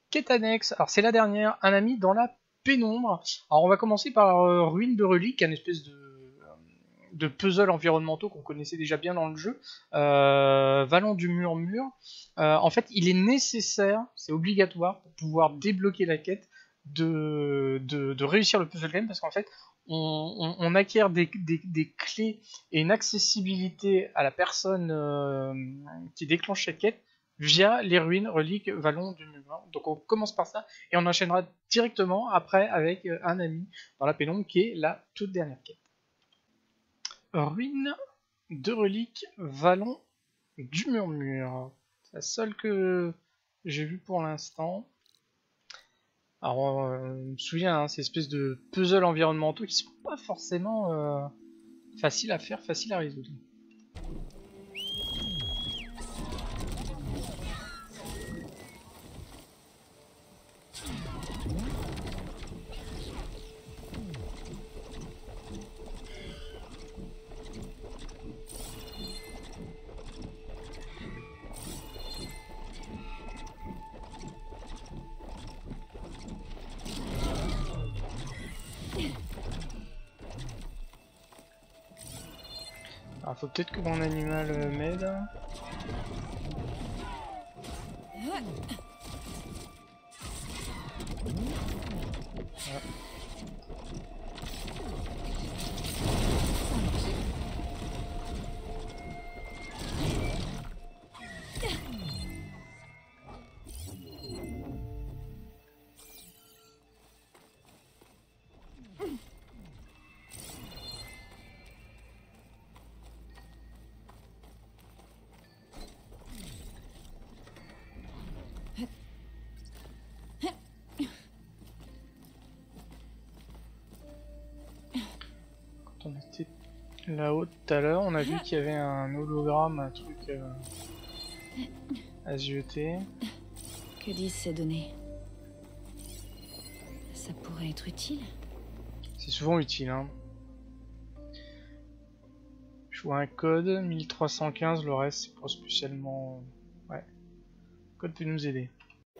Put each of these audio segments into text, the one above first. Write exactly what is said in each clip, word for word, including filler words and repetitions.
quête annexe. Alors c'est la dernière, un ami dans la pénombre. Alors on va commencer par euh, Ruine de Relique, un espèce de, de puzzle environnementaux qu'on connaissait déjà bien dans le jeu. Euh, Vallon du Murmure. Euh, en fait, il est nécessaire, c'est obligatoire pour pouvoir débloquer la quête de, de, de réussir le puzzle game, parce qu'en fait, on, on, on acquiert des, des, des clés et une accessibilité à la personne euh, qui déclenche cette quête via les ruines, reliques, vallons du Murmure. Donc on commence par ça et on enchaînera directement après avec un ami dans la pénombre qui est la toute dernière quête. Ruines de reliques, vallons du Murmure. C'est la seule que j'ai vue pour l'instant. Alors, euh, je me souviens, hein, ces espèces de puzzles environnementaux qui sont pas forcément euh, faciles à faire, faciles à résoudre. Alors, faut peut-être que mon animal euh, m'aide. Voilà. On était là-haut tout à l'heure, on a vu qu'il y avait un hologramme, un truc euh, à zioter. Que disent ces données? Ça pourrait être utile. C'est souvent utile, hein. Je vois un code, mille trois cent quinze, le reste c'est pas spécialement... Ouais. Le code peut nous aider.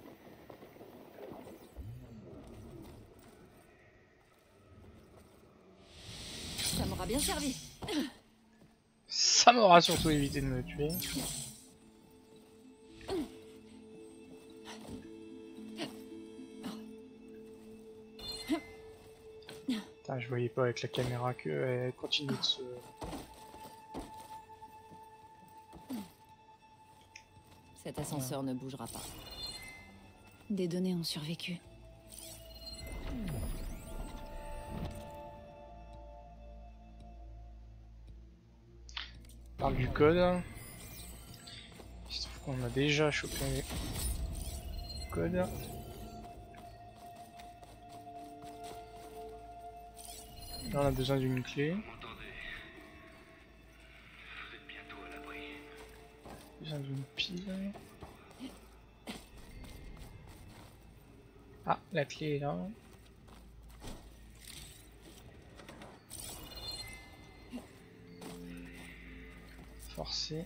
Ça m'aura bien servi. Ça m'aura surtout évité de me tuer. Putain, je voyais pas avec la caméra qu'elle continue de se... Cet ascenseur ouais. ne bougera pas. Des données ont survécu. Parle du code. Il se trouve qu'on a déjà chopé le code. Là on a besoin d'une clé. Besoin d'une pile. Ah, la clé est là. Forcer.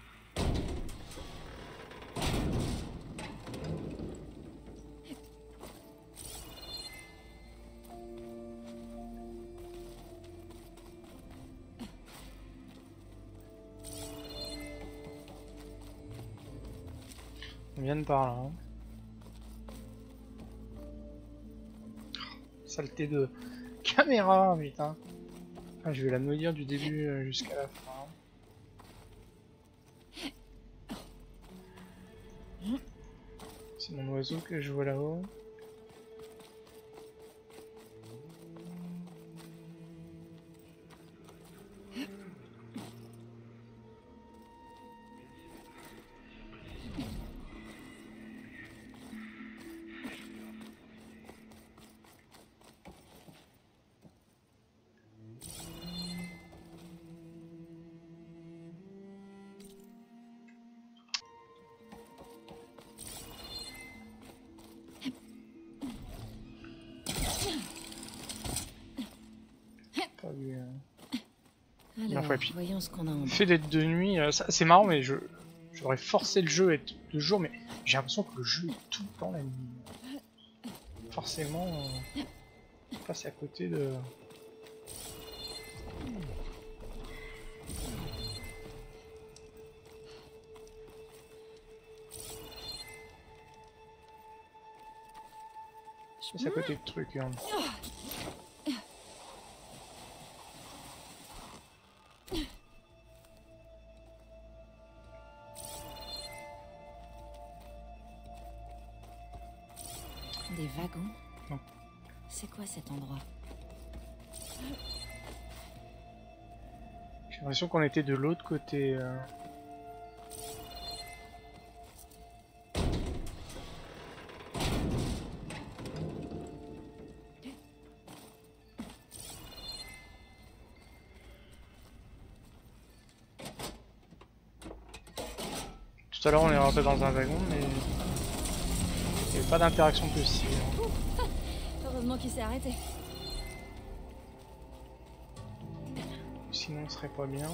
On vient de par là. Hein. Saleté de caméra, putain. Ah, je vais la maudire du début jusqu'à la fin. C'est mon oiseau que je vois là-haut. Alors, ouais, puis, voyons ce qu'on a en fait d'être de nuit, euh, c'est marrant, mais je j'aurais forcé le jeu à être de jour, mais J'ai l'impression que le jeu est tout le temps la nuit. Forcément, on passe à côté de... Je passe à côté de trucs. Hein. Des wagons? Non. C'est quoi cet endroit? J'ai l'impression qu'on était de l'autre côté. Euh... Tout à l'heure on est rentré dans un wagon mais il n'y avait pas d'interaction possible. Heureusement qu'il s'est arrêté. Sinon on serait pas bien.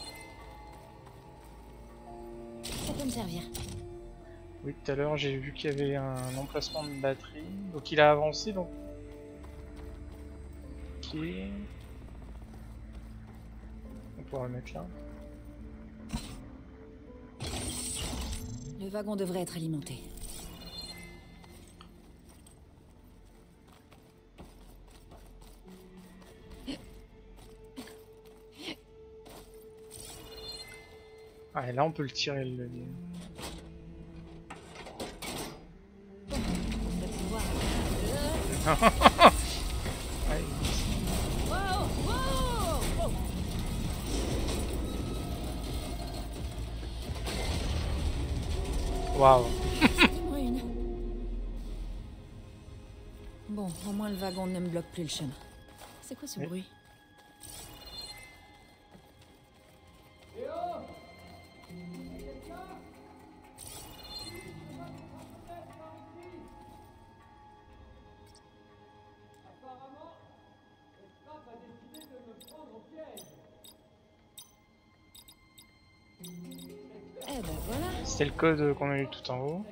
Ça peut me servir. Oui, tout à l'heure j'ai vu qu'il y avait un emplacement de batterie. Donc il a avancé donc. Ok. On pourra le mettre là. Le wagon devrait être alimenté. Ah, et là on peut le tirer le levier. Ouais. Waouh. Bon, au moins le wagon ne me bloque plus le chemin. C'est quoi ce oui. bruit? Eh ben voilà. C'était le code qu'on a eu tout en haut.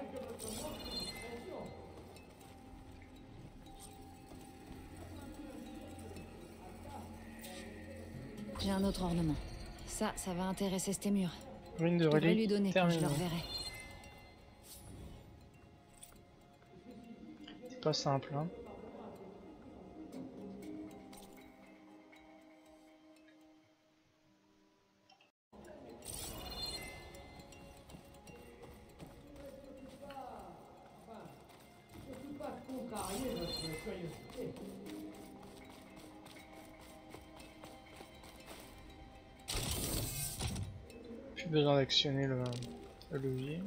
J'ai un autre ornement. Ça, ça va intéresser Stemur. Ruine de Je devrais relique lui donner quand je le terminée. reverrai. C'est pas simple, hein. J'ai besoin d'actionner le, le levier.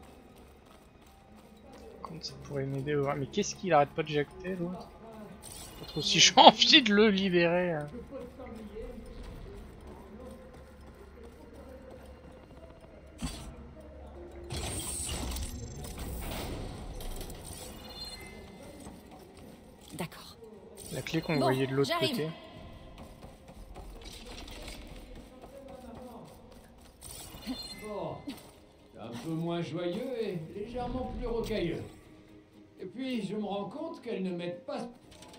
Comme ça pourrait m'aider. Ouais. Mais qu'est-ce qu'il arrête pas de jacter l'autre? Peut-être aussi j'ai envie de le libérer. Hein. D'accord. La clé qu'on Bon, voyait de l'autre j'arrive. côté. Bon, c'est un peu moins joyeux et légèrement plus rocailleux. Et puis, je me rends compte qu'elles ne mettent pas...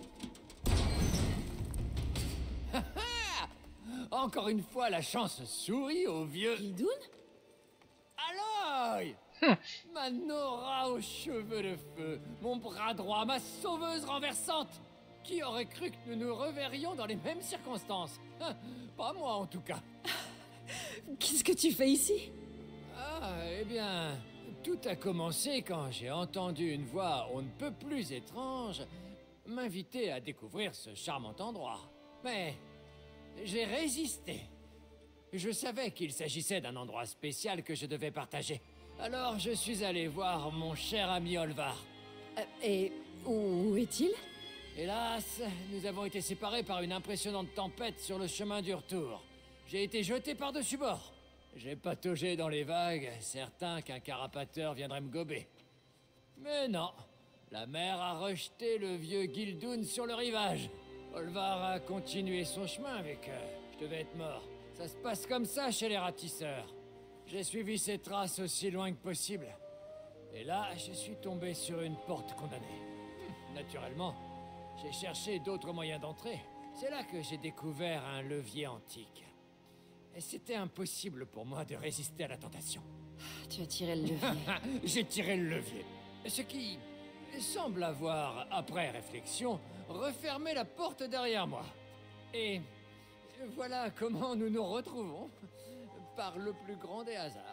Encore une fois, la chance sourit au vieux... Gildoun? Aloy. Ma Nora aux cheveux de feu, mon bras droit, ma sauveuse renversante. Qui aurait cru que nous nous reverrions dans les mêmes circonstances? Pas moi, en tout cas. Qu'est-ce que tu fais ici? Ah, eh bien, tout a commencé quand j'ai entendu une voix on ne peut plus étrange m'inviter à découvrir ce charmant endroit. Mais j'ai résisté. Je savais qu'il s'agissait d'un endroit spécial que je devais partager. Alors je suis allé voir mon cher ami Olvar. Euh, et où est-il? Hélas, nous avons été séparés par une impressionnante tempête sur le chemin du retour. J'ai été jeté par-dessus bord. J'ai pataugé dans les vagues, certain qu'un carapateur viendrait me gober. Mais non, la mer a rejeté le vieux Gildoun sur le rivage. Olvar a continué son chemin avec eux. Je devais être mort. Ça se passe comme ça chez les ratisseurs. J'ai suivi ses traces aussi loin que possible. Et là, je suis tombé sur une porte condamnée. Naturellement, j'ai cherché d'autres moyens d'entrer. C'est là que j'ai découvert un levier antique. Et c'était impossible pour moi de résister à la tentation. Tu as tiré le levier. J'ai tiré le levier. Ce qui semble avoir, après réflexion, refermé la porte derrière moi. Et voilà comment nous nous retrouvons, par le plus grand des hasards.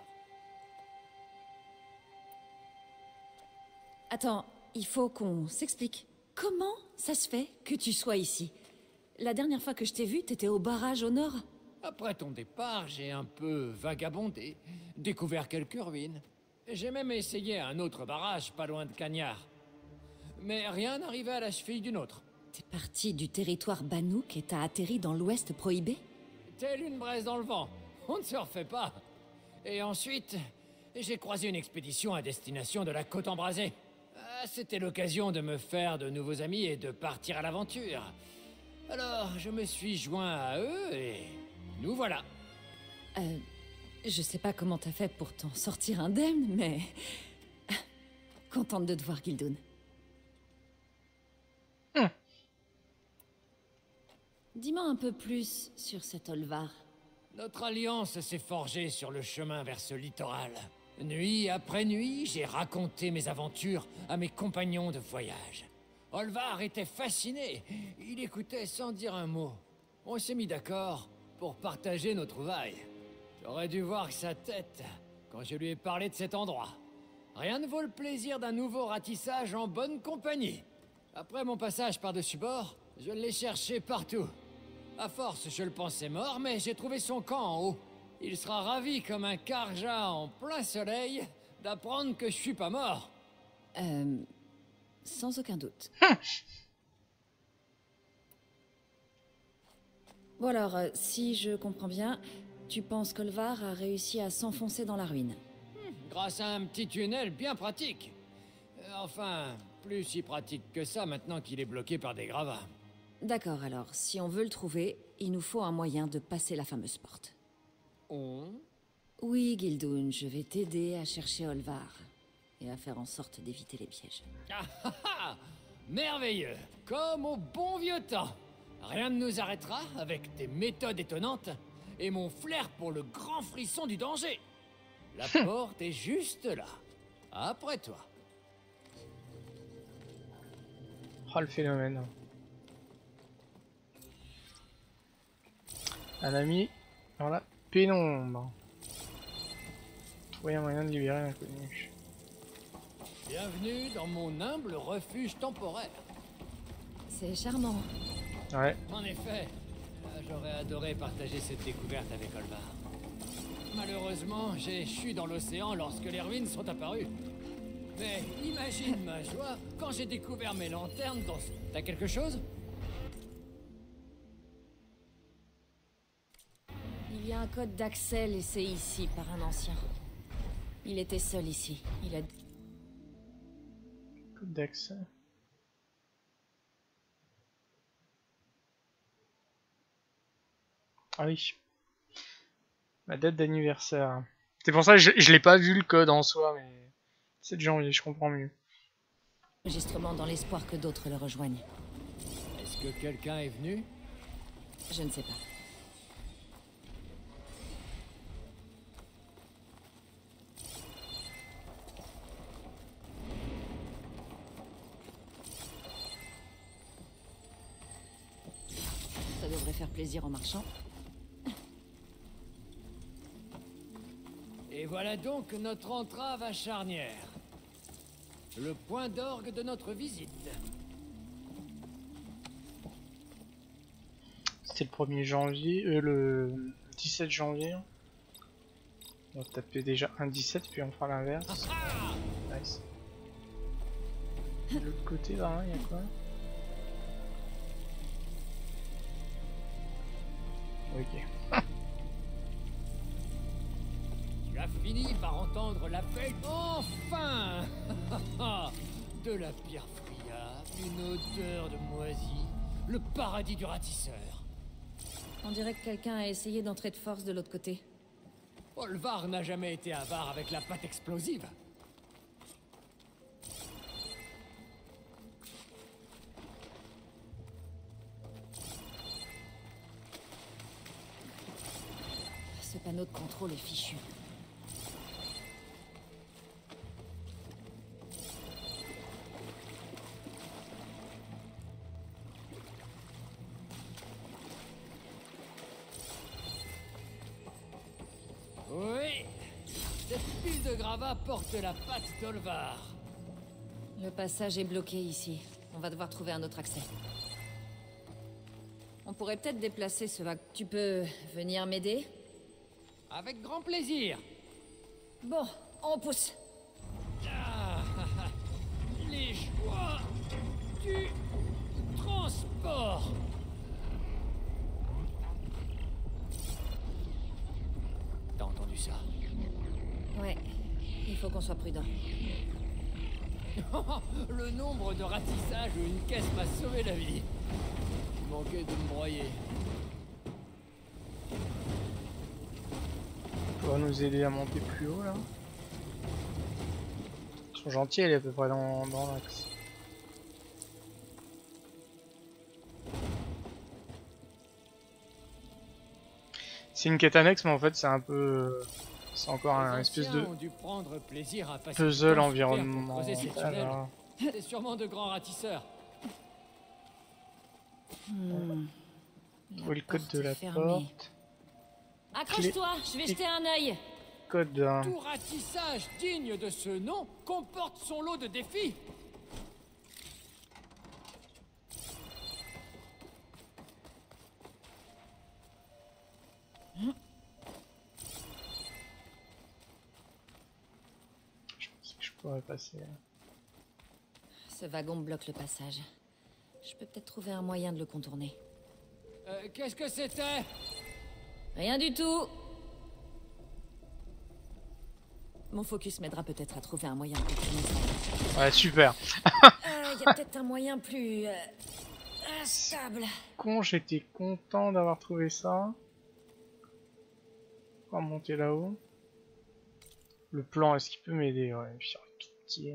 Attends, il faut qu'on s'explique. Comment ça se fait que tu sois ici? La dernière fois que je t'ai vu, t'étais au barrage au nord. Après ton départ, j'ai un peu vagabondé, découvert quelques ruines. J'ai même essayé un autre barrage pas loin de Cagnard. Mais rien n'arrivait à la cheville d'une autre. T'es parti du territoire Bannouk et t'as atterri dans l'ouest prohibé? Telle une braise dans le vent, on ne se refait pas. Et ensuite, j'ai croisé une expédition à destination de la côte embrasée. Ah, c'était l'occasion de me faire de nouveaux amis et de partir à l'aventure. Alors, je me suis joint à eux et nous voilà. Euh, je sais pas comment t'as fait pour t'en sortir indemne, mais... contente de te voir, Gildoun. Hum. Dis-moi un peu plus sur cet Olvar. Notre alliance s'est forgée sur le chemin vers ce littoral. Nuit après nuit, j'ai raconté mes aventures à mes compagnons de voyage. Olvar était fasciné. Il écoutait sans dire un mot. On s'est mis d'accord pour partager nos trouvailles. J'aurais dû voir sa tête quand je lui ai parlé de cet endroit. Rien ne vaut le plaisir d'un nouveau ratissage en bonne compagnie. Après mon passage par-dessus bord, je l'ai cherché partout. À force, je le pensais mort, mais j'ai trouvé son camp en haut. Il sera ravi comme un Karja en plein soleil d'apprendre que je suis pas mort. Euh... Sans aucun doute. Bon alors, euh, si je comprends bien, tu penses qu'Olvar a réussi à s'enfoncer dans la ruine? Grâce à un petit tunnel bien pratique. Euh, Enfin, plus si pratique que ça maintenant qu'il est bloqué par des gravats. D'accord, alors, si on veut le trouver, il nous faut un moyen de passer la fameuse porte. On... Oui, Gildoun, je vais t'aider à chercher Olvar. Et à faire en sorte d'éviter les pièges. Ah ah ah! Merveilleux! Comme au bon vieux temps! Rien ne nous arrêtera avec tes méthodes étonnantes et mon flair pour le grand frisson du danger. La porte est juste là. Après toi. Oh le phénomène. Un ami dans la pénombre. Trouver un moyen de libérer l'inconnu. Bienvenue dans mon humble refuge temporaire. C'est charmant. Ouais. En effet, euh, j'aurais adoré partager cette découverte avec Olvar. Malheureusement, j'ai échu dans l'océan lorsque les ruines sont apparues. Mais imagine ma joie quand j'ai découvert mes lanternes dans ce... T'as quelque chose? Il y a un code d'accès laissé ici par un ancien. Il était seul ici. Il a... Code d'accès. Ah oui. Ma date d'anniversaire. C'est pour ça que je, je l'ai pas vu le code en soi, mais sept janvier, je comprends mieux. Enregistrement dans l'espoir que d'autres le rejoignent. Est-ce que quelqu'un est venu? Je ne sais pas. Ça devrait faire plaisir en marchant. Et voilà donc notre entrave à Charnière. Le point d'orgue de notre visite. C'était le premier janvier, euh, le dix-sept janvier. On va taper déjà un dix-sept puis on fera l'inverse. Nice. De l'autre côté là, il y a quoi? Ok. Tu as fini par entendre l'appel. Enfin! De la pierre friable, une odeur de moisi, le paradis du ratisseur. On dirait que quelqu'un a essayé d'entrer de force de l'autre côté. Olvar n'a jamais été avare avec la pâte explosive. panneau de contrôle est fichu. Oui, cette pile de gravats porte la patte d'Olvar. Le passage est bloqué ici. On va devoir trouver un autre accès. On pourrait peut-être déplacer ce wagon. Tu peux venir m'aider? Avec grand plaisir. Bon, on pousse. Ah, les joies du transport. T'as entendu ça? Ouais, il faut qu'on soit prudent. Le nombre de ratissages où une caisse m'a sauvé la vie. Il manquait de me broyer. On va nous aider à monter plus haut là. Ils sont gentils, elle est à peu près dans, dans l'axe. C'est une quête annexe, mais en fait c'est un peu... C'est encore un espèce de puzzle environnemental. C'est sûrement de grands ratisseurs. Hmm. Où est le code de la fermée. porte? Accroche-toi, je vais jeter un œil. Code un. Tout ratissage digne de ce nom comporte son lot de défis. Je pensais que je pourrais passer. Ce wagon bloque le passage. Je peux peut-être trouver un moyen de le contourner. Euh, Qu'est-ce que c'était? Rien du tout. Mon focus m'aidera peut-être à trouver un moyen de contourner ça. Ouais, super. Il y a peut-être un moyen plus... Euh, instable. Con, j'étais content d'avoir trouvé ça. On va monter là-haut. Le plan, est-ce qu'il peut m'aider? Ouais, puis tout petit.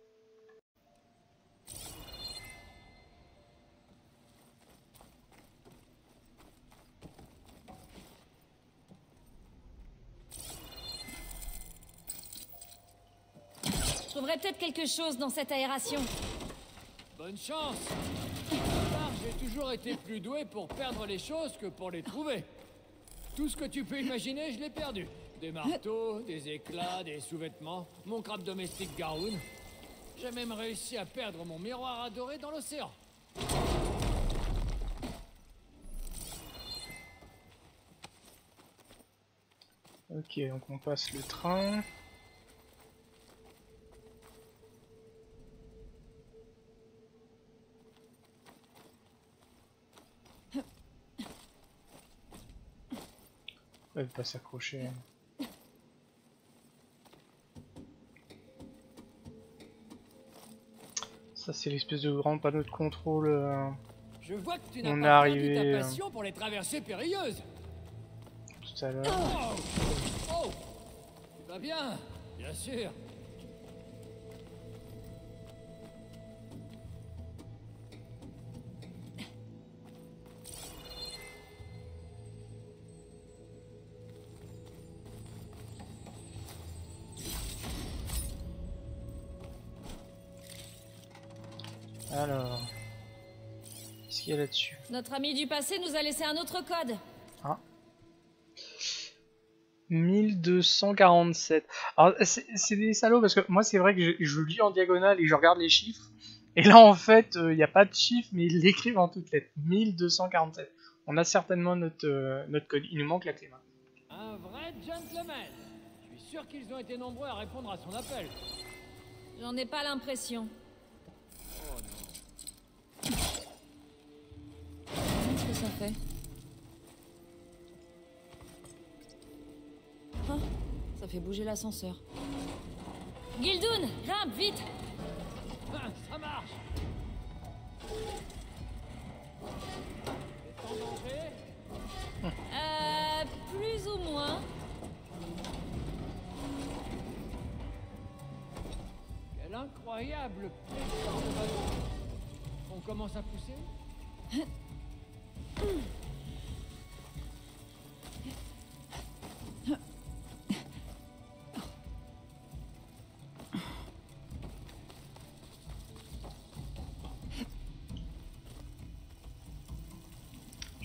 Je trouverais peut-être quelque chose dans cette aération. Bonne chance. Car j'ai toujours été plus doué pour perdre les choses que pour les trouver. Tout ce que tu peux imaginer, je l'ai perdu. Des marteaux, des éclats, des sous-vêtements, mon crabe domestique Garoun. J'ai même réussi à perdre mon miroir adoré dans l'océan. Ok, donc on passe le train. Ouais, il va pas s'accrocher. Ça c'est l'espèce de grand panneau de contrôle. Euh, Je vois que tu n'as on est pas arrivé perdu ta euh, passion pour les traversées périlleuses. tout à l'heure. Oh, oh, tu vas bien, bien sûr. Alors, qu'est-ce qu'il y a là-dessus? Notre ami du passé nous a laissé un autre code. Ah. mille deux cent quarante-sept. Alors, c'est des salauds parce que moi, c'est vrai que je, je lis en diagonale et je regarde les chiffres. Et là, en fait, il euh, n'y a pas de chiffres, mais ils l'écrivent en toutes lettres. mille deux cent quarante-sept. On a certainement notre, euh, notre code. Il nous manque la clé. Un vrai gentleman. Je suis sûr qu'ils ont été nombreux à répondre à son appel. J'en ai pas l'impression. Oh non. Qu'est-ce que ça fait? Ah, ça fait bouger l'ascenseur. Gildoun, grimpe, vite! Ah, ça marche. C'est en danger? Euh, plus ou moins. Quel incroyable plaisir de ballon. On commence à pousser?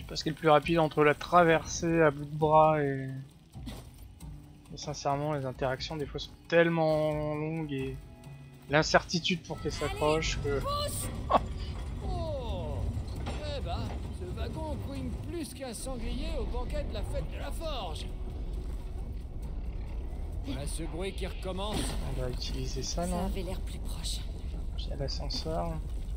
sais pas ce qui est le plus rapide entre la traversée à bout de bras et... et sincèrement les interactions des fois sont tellement longues et l'incertitude pour qu'elles s'accrochent que... Oh, eh ben, ce wagon couine plus qu'un sanglier au banquet de la fête de la forge. Voilà ce bruit qui recommence. On va utiliser ça, Ça non? avait l'air plus proche. Puis il y a l'ascenseur.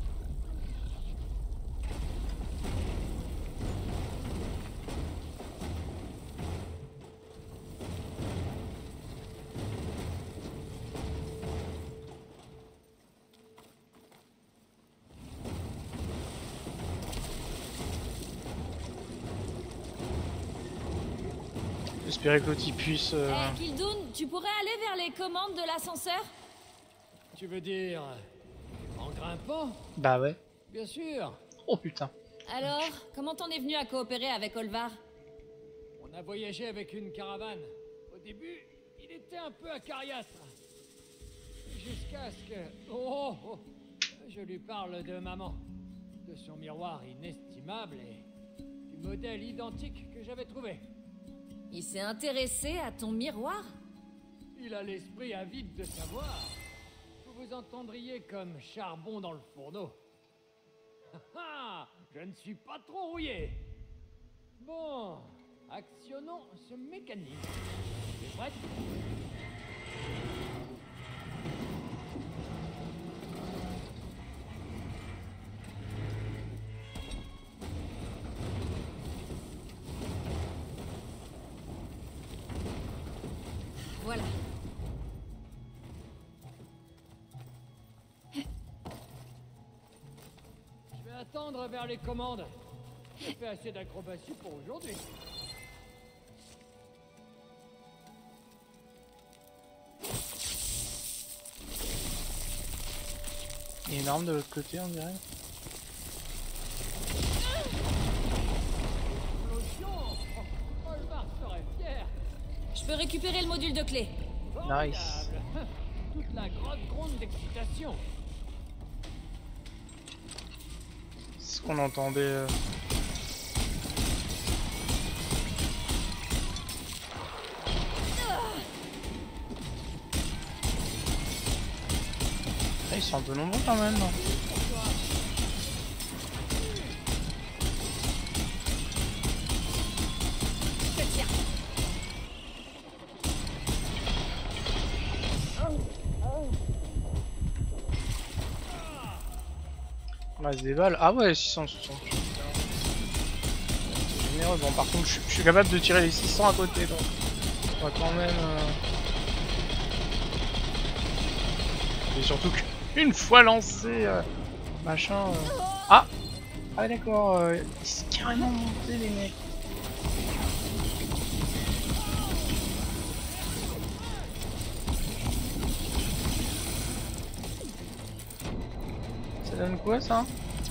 J'espérais que l'autre il puisse... Euh... Eh, Kildoun, tu pourrais aller vers les commandes de l'ascenseur? Tu veux dire en grimpant? Bah ouais. Bien sûr. Oh putain. Alors, comment t'en es venu à coopérer avec Olvar? On a voyagé avec une caravane. Au début, il était un peu acariâtre. Jusqu'à ce que... Oh, oh, je lui parle de maman. De son miroir inestimable et du modèle identique que j'avais trouvé. Il s'est intéressé à ton miroir? Il a l'esprit avide de savoir. Vous vous entendriez comme charbon dans le fourneau. Ah, je ne suis pas trop rouillé. Bon, actionnons ce mécanisme. Tu es prête? Voilà. Je vais attendre vers les commandes. J'ai fait assez d'acrobatie pour aujourd'hui. Il y a une arme de l'autre côté, on dirait. Explosion! Olvar serait fier. Je peux récupérer le module de clé. Nice. Formidable. Toute la grotte gronde d'excitation. C'est ce qu'on entendait. Euh... Ah, ils sont un peu nombreux quand même. Je te tiens. On reste des balles. Ah ouais, six cents, six cents. C'est généreux. Bon, par contre, je, je suis capable de tirer les six cents à côté, donc on va quand même. Euh... Et surtout qu'une fois lancé, euh, machin. Euh... Ah, ah d'accord. Euh, ils sont carrément montés les mecs. Ça donne quoi ça?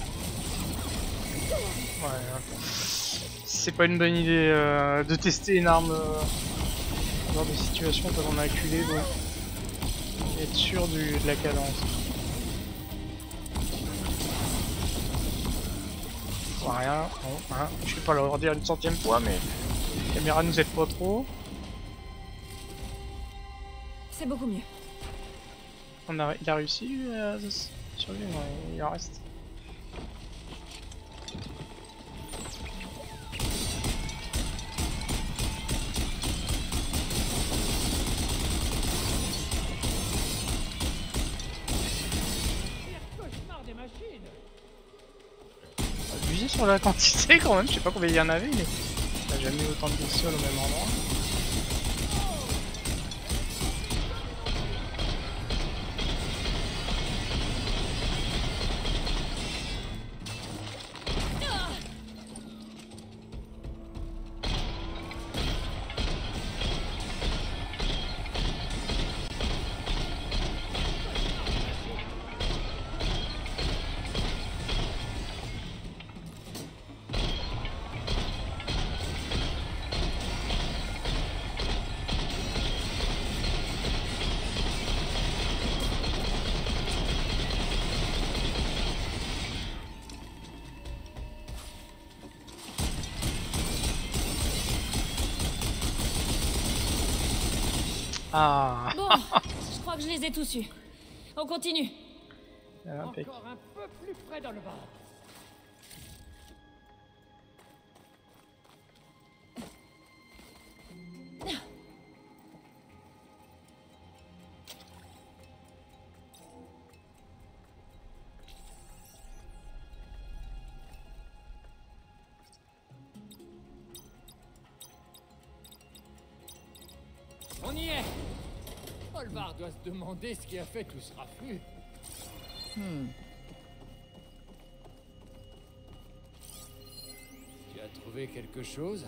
Ouais. Hein. C'est pas une bonne idée euh, de tester une arme euh, dans des situations quand on a acculé, donc être sûr du, de la cadence. Bon, rien, bon, hein, je vais pas leur dire une centième fois, mais la caméra nous aide pas trop. C'est beaucoup mieux. On a, il a réussi lui, à survivre, il en reste. Abusé sur la quantité quand même, je sais pas combien il y en avait, mais il n'y a jamais autant de bestioles au même endroit. Ah. Bon, je crois que je les ai tous eus. On continue. Impec. Encore un peu plus près dans le bar. On y est. Olvar doit se demander ce qui a fait tout ce raffut. Hmm. Tu as trouvé quelque chose?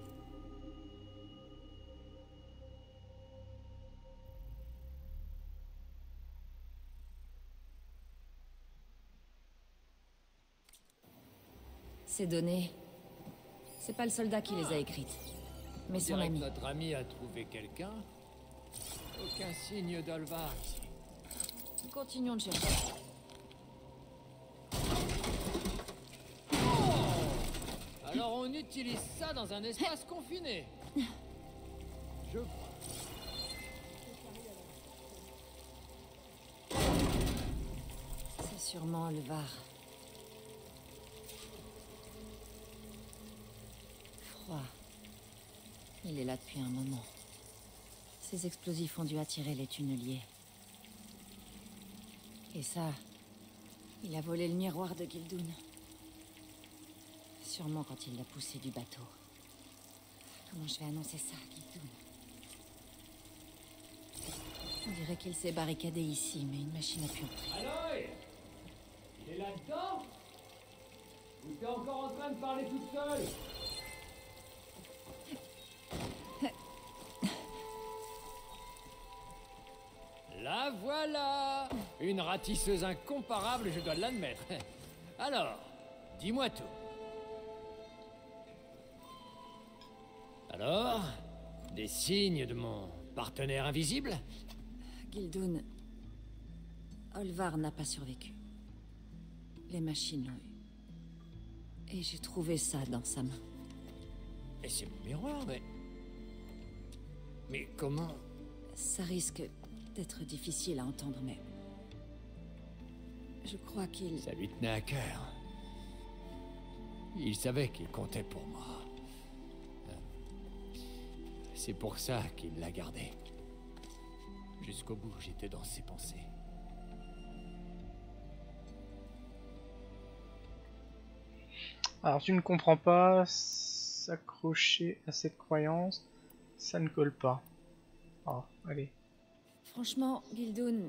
Ces données, c'est pas le soldat qui les a écrites, mais son Dirait que ami. notre ami a trouvé quelqu'un. Aucun signe d'Olvar ici. Continuons de chercher. Alors on utilise ça dans un espace confiné. Je C'est sûrement le Var. Froid. Il est là depuis un moment. Ces explosifs ont dû attirer les tunneliers. Et ça, il a volé le miroir de Gildoun. Sûrement quand il l'a poussé du bateau. Comment je vais annoncer ça à Gildoun? On dirait qu'il s'est barricadé ici, mais une machine a pu entrer. Aloy! Il est là-dedans? Ou t'es encore en train de parler toute seule? La voilà! Une ratisseuse incomparable, je dois l'admettre. Alors, dis-moi tout. Alors, des signes de mon partenaire invisible? Gildoun... Olvar n'a pas survécu. Les machines l'ont eu. Et j'ai trouvé ça dans sa main. Et c'est mon miroir, mais... Mais comment... Ça risque d'être difficile à entendre, mais... Je crois qu'il... Ça lui tenait à cœur. Il savait qu'il comptait pour moi. C'est pour ça qu'il l'a gardé. Jusqu'au bout, j'étais dans ses pensées. Alors tu ne comprends pas, s'accrocher à cette croyance, ça ne colle pas. Ah, allez. Franchement, Gildoun...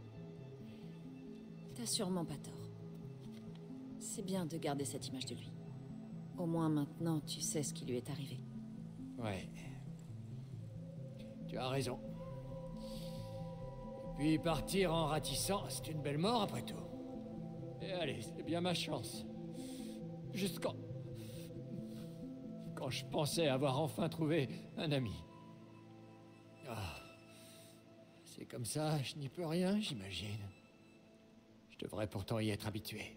T'as sûrement pas tort. C'est bien de garder cette image de lui. Au moins maintenant, tu sais ce qui lui est arrivé. Ouais. Tu as raison. Et puis partir en ratissant, c'est une belle mort après tout. Et allez, c'est bien ma chance. Juste quand... Quand je pensais avoir enfin trouvé un ami. Ah. C'est comme ça, je n'y peux rien, j'imagine. Je devrais pourtant y être habitué.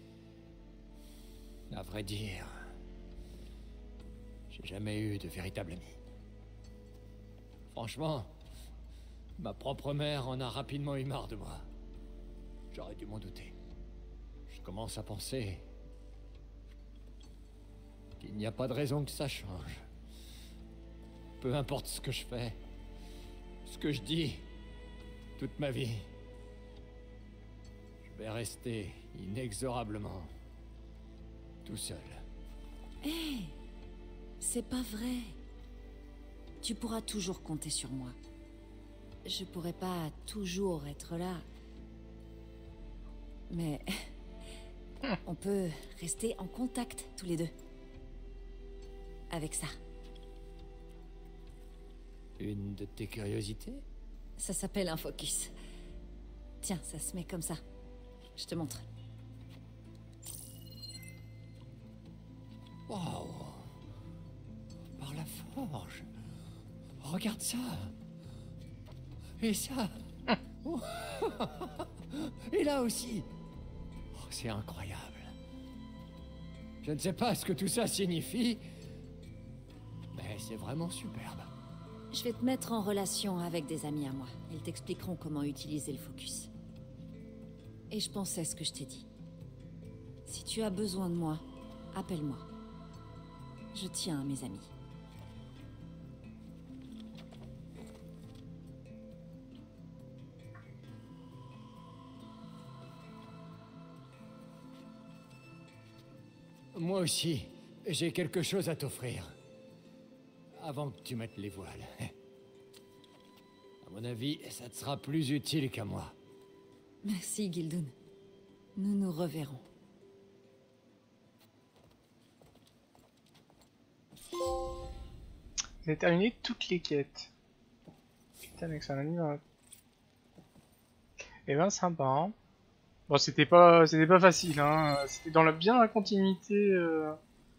À vrai dire... J'ai jamais eu de véritable ami. Franchement, ma propre mère en a rapidement eu marre de moi. J'aurais dû m'en douter. Je commence à penser qu'il n'y a pas de raison que ça change. Peu importe ce que je fais, ce que je dis, toute ma vie, je vais rester inexorablement tout seul. Hé, hey, c'est pas vrai. Tu pourras toujours compter sur moi. Je pourrais pas toujours être là. Mais... on peut rester en contact, tous les deux. Avec ça. Une de tes curiosités? Ça s'appelle un focus. Tiens, ça se met comme ça. Je te montre. Waouh! Par la forge. Regarde ça. Et ça. Oh. Et là aussi. Oh, c'est incroyable. Je ne sais pas ce que tout ça signifie, mais c'est vraiment superbe. Je vais te mettre en relation avec des amis à moi. Ils t'expliqueront comment utiliser le focus. Et je pensais ce que je t'ai dit. Si tu as besoin de moi, appelle-moi. Je tiens à mes amis. Moi aussi, j'ai quelque chose à t'offrir. Avant que tu mettes les voiles. À mon avis, ça te sera plus utile qu'à moi. Merci, Gildoun. Nous nous reverrons. Vous avez terminé toutes les quêtes. Putain, avec un ami dans la... Eh ben, sympa, hein. Bon, c'était pas, c'était pas facile, hein. C'était dans la, bien la continuité euh,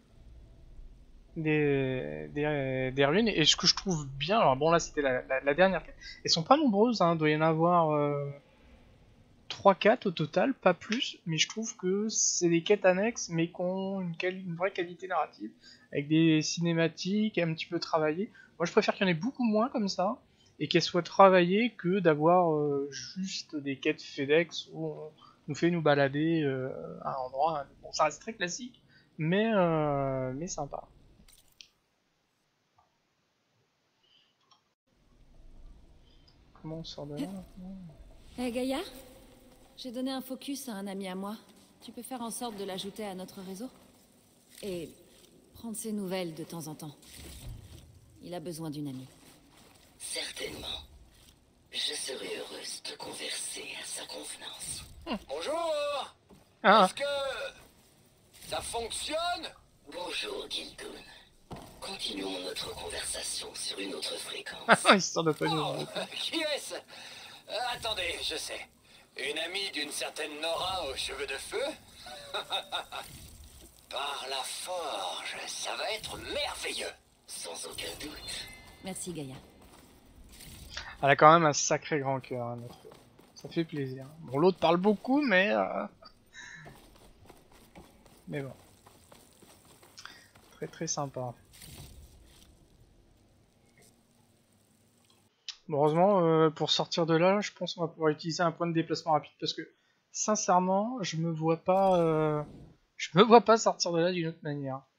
des, des, des ruines. Et ce que je trouve bien, alors bon, là, c'était la, la, la dernière quête. Elles sont pas nombreuses, hein. Il doit y en avoir euh, trois quatre au total, pas plus. Mais je trouve que c'est des quêtes annexes, mais qui ont une, une vraie qualité narrative. Avec des cinématiques un petit peu travaillées. Moi, je préfère qu'il y en ait beaucoup moins comme ça. Et qu'elles soient travaillées que d'avoir euh, juste des quêtes FedEx où on nous fait nous balader euh, à un endroit. Bon, ça reste très classique, mais, euh, mais sympa. Comment on sort de là maintenant ? Hé, hey, Gaïa, j'ai donné un focus à un ami à moi. Tu peux faire en sorte de l'ajouter à notre réseau? Et prendre ses nouvelles de temps en temps. Il a besoin d'une amie. Certainement. Je serai heureuse de converser à sa convenance. Bonjour. Ah, Est-ce que... ça fonctionne? Bonjour, Gildoun. Continuons notre conversation sur une autre fréquence. histoire de pas nous. Oh, qui est-ce? Euh, Attendez, je sais. Une amie d'une certaine Nora aux cheveux de feu? Par la forge, ça va être merveilleux. Sans aucun doute. Merci, Gaïa. Elle a quand même un sacré grand cœur, hein, notre... Ça fait plaisir. Bon, l'autre parle beaucoup, mais... Euh... Mais bon. Très très sympa. Bon, heureusement, euh, pour sortir de là, je pense qu'on va pouvoir utiliser un point de déplacement rapide, parce que, sincèrement, je me vois pas... Euh... Je me vois pas sortir de là d'une autre manière.